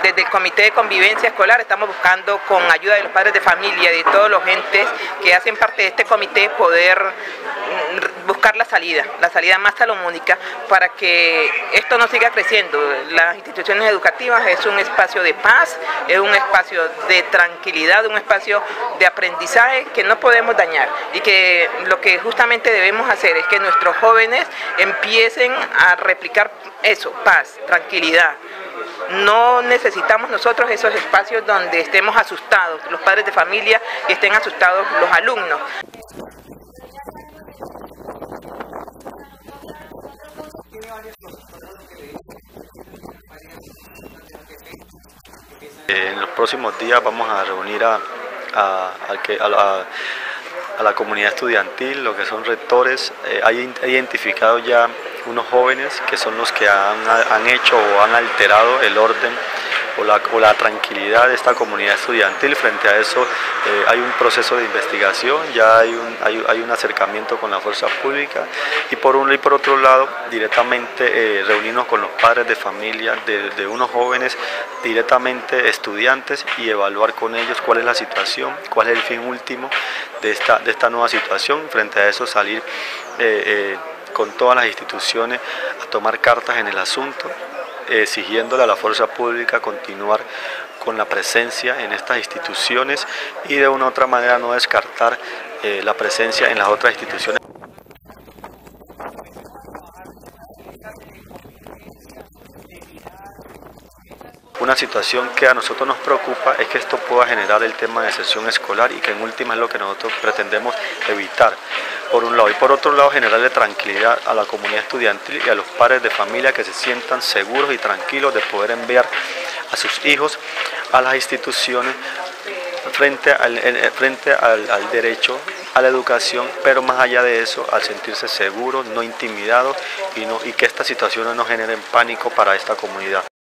Desde el Comité de Convivencia Escolar estamos buscando, con ayuda de los padres de familia y de todos los entes que hacen parte de este comité, poder buscar la salida más salomónica para que esto no siga creciendo. Las instituciones educativas es un espacio de paz, es un espacio de tranquilidad, un espacio de aprendizaje que no podemos dañar, y que lo que justamente debemos hacer es que nuestros jóvenes empiecen a replicar eso, paz, tranquilidad. No necesitamos nosotros esos espacios donde estemos asustados los padres de familia y estén asustados los alumnos. En los próximos días vamos a reunir a la comunidad estudiantil, lo que son rectores. Hay identificado ya unos jóvenes que son los que han hecho o han alterado el orden o la tranquilidad de esta comunidad estudiantil. Frente a eso hay un proceso de investigación, ya hay un acercamiento con la fuerza pública, y por uno y por otro lado directamente reunirnos con los padres de familia de unos jóvenes, directamente estudiantes, y evaluar con ellos cuál es la situación, cuál es el fin último de esta nueva situación. Frente a eso salir con todas las instituciones a tomar cartas en el asunto, exigiéndole a la fuerza pública continuar con la presencia en estas instituciones y de una u otra manera no descartar la presencia en las otras instituciones. Una situación que a nosotros nos preocupa es que esto pueda generar el tema de deserción escolar, y que en última es lo que nosotros pretendemos evitar, por un lado, y por otro lado generarle tranquilidad a la comunidad estudiantil y a los padres de familia, que se sientan seguros y tranquilos de poder enviar a sus hijos a las instituciones frente al derecho a la educación, pero más allá de eso, al sentirse seguros, no intimidados, y que estas situaciones no generen pánico para esta comunidad.